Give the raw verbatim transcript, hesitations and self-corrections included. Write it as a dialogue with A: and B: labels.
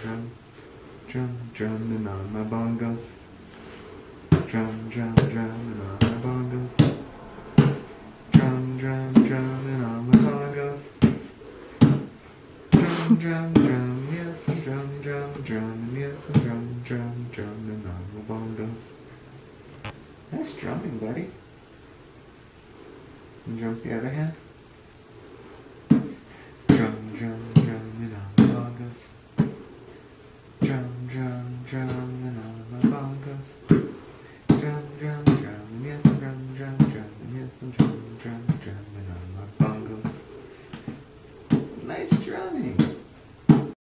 A: drum, drum, drumming on my bongos. Drum, drum, drumming on my bongos. Drum, drum, drumming on my bongos. Drum, drum, drum, yes, I'm drum, drum, drum, yes, I'm drum, drum, drumming on my bongos. Nice drumming, buddy. And jump the other hand.